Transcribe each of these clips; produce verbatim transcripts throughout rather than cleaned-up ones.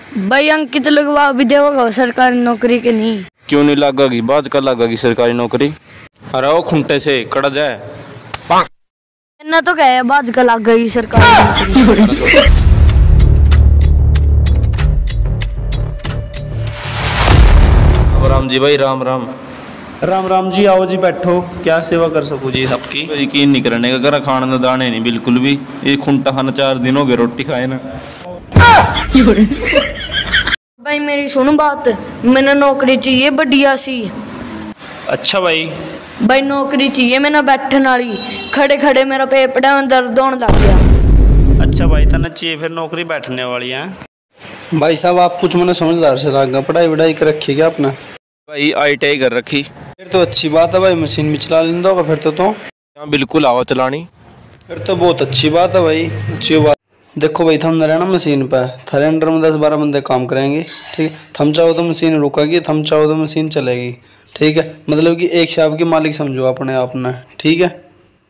भाई अंकित लगवा भी देगा सरकारी नौकरी के नहीं। क्यों नहीं लगेगी? बाज का लगेगी सरकारी नौकरी। अरे वो खुंटे से कड़ जाए ना तो क्या बाज का लग गई सरकारी नौकरी। राम जी भाई राम राम। राम राम जी, आओ जी बैठो, क्या सेवा कर सकूँ जी सबकी? यकीन नहीं करने का, घर खाने का दाने नहीं बिल्कुल भी। ये खुंटा खाना चार दिन हो गए रोटी खाए ना। भाई मेरी सुनो बात, मैंने नौकरी चाहिए बढ़िया सी। अच्छा भाई। भाई नौकरी चाहिए मैंने बैठने वाली, खड़े खड़े मेरा पेपड़ा में दर्द होने लग गया। अच्छा भाई, तने चाहिए फिर नौकरी बैठने वाली है? भाई साहब आप कुछ मैंने समझदार से लगा, पढ़ाई वढ़ाई कर रखी क्या आपने? भाई आई टी आई कर रखी। फिर तो अच्छी बात है भाई, मशीन भी चला लेंदा होगा फिर तो। तो हाँ बिल्कुल आवा चलानी। फिर तो बहुत अच्छी बात है भाई, अच्छी बात। देखो भाई थम रहना मशीन पे, थारे अंडर में दस बारह बंदे काम करेंगे, ठीक है। थम चाहो तो मशीन रुकेगी, थम चाहो तो मशीन चलेगी, ठीक है। मतलब कि एक शॉप के मालिक समझो अपने आप ने, ठीक है।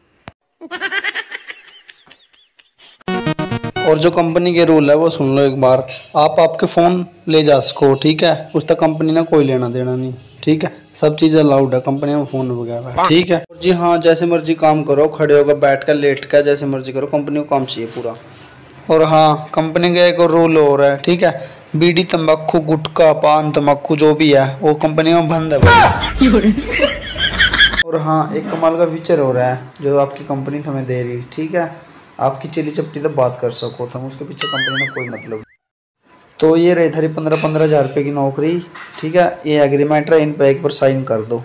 और जो कंपनी के रूल है वो सुन लो एक बार। आप आपके फ़ोन ले जा सको, ठीक है। उस तक कंपनी ने कोई लेना देना नहीं, ठीक है। सब चीज़ें अलाउड है कंपनी में, फ़ोन वगैरह, ठीक है। जी हाँ, जैसे मर्जी काम करो, खड़े होकर बैठ कर लेट कर जैसे मर्जी करो, कंपनी को काम चाहिए पूरा। और हाँ, कंपनी का एक और रूल हो रहा है, ठीक है। बीड़ी तंबाकू गुटखा पान तंबाकू जो भी है वो कंपनी में बंद है भाई। और हाँ, एक कमाल का फीचर हो रहा है जो आपकी कंपनी हमें दे रही, ठीक है। आपकी चिली चपटी तक बात कर सको, हम उसके पीछे कंपनी में कोई मतलब। तो ये रही थारी पंद्रह पंद्रह हज़ार रुपये की नौकरी, ठीक है। ये एग्रीमेंट है, इन पे एक बार साइन कर दो।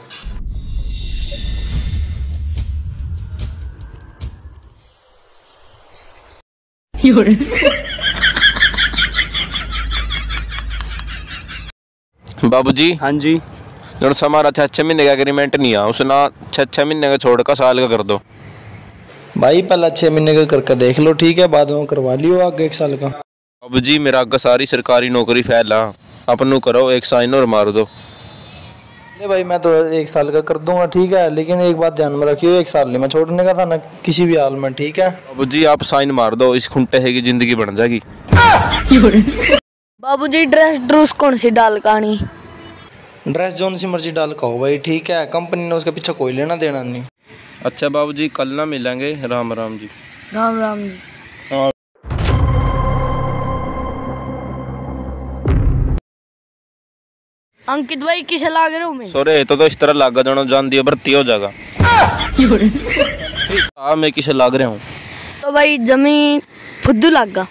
बाबूजी। हाँ जी। जो हमारा छः छः महीने का एग्रीमेंट नहीं है उसना छः छः महीने का छोड़ का साल का कर दो। भाई पहला छः महीने का करके देख लो, ठीक है। बाद में करवा लियो आगे एक साल का। बाबूजी मेरा आगे सारी सरकारी नौकरी फैला, अपन करो एक साइन और मार दो। नहीं भाई मैं तो एक साल का कर दूंगा, ठीक है। लेकिन एक बात ध्यान में रखियो, एक साल नहीं मैं छोड़ने का था ना किसी भी हाल में, ठीक है। बाबूजी आप साइन मार दो, इस खुंटे है की जिंदगी बन जाएगी। बाबूजी ड्रेस ड्रूस कौन सी डाल कहानी? ड्रेस जोन सी मर्जी डाल का हो भाई, ठीक है। कंपनी ने उसके पीछे कोई लेना देना नहीं। अच्छा बाबूजी कल ना मिलेंगे, राम राम जी। राम राम जी। हाँ। अंकित भाई किसे लाग रहे हो मैं? सोरे तो, तो इस तरह लागा जानो जान दिया भर्ती हो जाएगा। हाँ मैं किसे लाग रहा हूँ? तो भाई जमी फुद्दू लागा।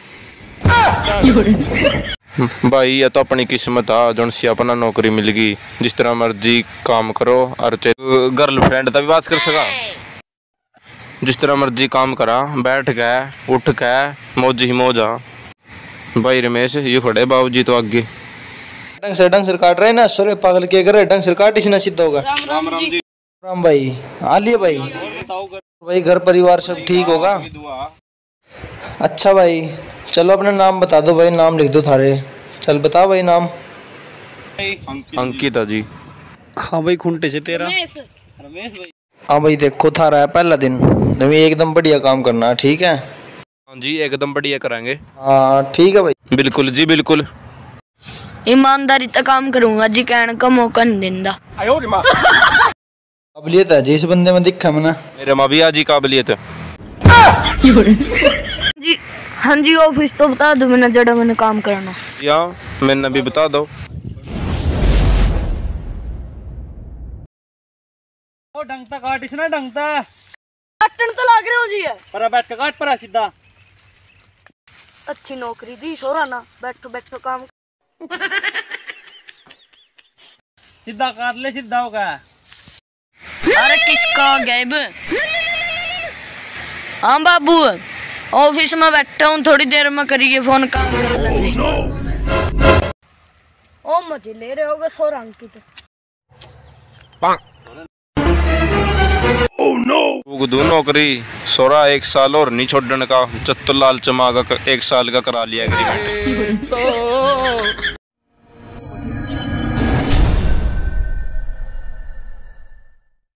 भाई ये तो अपनी किस्मत आ जोन सी अपना नौकरी मिल गई, जिस तरह मर्जी काम करो। और गर्लफ्रेंड तभी बात कर सका, जिस तरह मर्जी काम करा, बैठ के उठ के मौज ही मौजा। भाई रमेश ये खड़े बाबूजी तो आगे ढंग से ढंग से काट रहे ना, सोरे पागल के करे ढंग से काट, इसी सीधा होगा। राम राम जी। राम भाई आ लिए भाई। भाई घर परिवार सब ठीक होगा? अच्छा भाई चलो अपना नाम बता दो भाई, नाम लिख दो थारे। चल बता भाई नाम। अंकिता जी। हाँ भाई खुंटे से तेरा? रमेश। रमेश भाई। हाँ भाई देखो थारा है पहला दिन, तुम्हें एकदम बढ़िया काम करना है, ठीक है। हाँ जी एकदम बढ़िया कराएंगे। हाँ ठीक है भाई। बिल्कुल जी बिल्कुल। ईमानदारी तक काम करूंगा जी, कहने का मौका नहीं देंदा। काबिलियत है जिस बंदे में दिखा मैंने। मेरे माँ भी आज ही काबिलियत है जी। हाँ जी ऑफिस तो बता दो मैंने जड़ा मैंने काम करना। या मैंने भी बता दो। ओ डंगता काट इसना डंगता। काटन तो लाग रहे हो जी है। पर बैठ के काट पर सीधा। अच्छी नौकरी दी सोरा ना, बैठो बैठो काम। सीधा काट ले, सीधा होगा। अरे किसका गैब? हाँ बाबू ऑफिस में बैठा हूँ, थोड़ी देर में करिए फोन, काम कर लेंगे। ओ मजे ले रहे होगे सोरा अंकित। Oh no. दो नौकरी सोरा एक साल और नहीं छोड़ने का, जत्तो लाल चमा का एक साल का करा लिया एग्रीमेंट।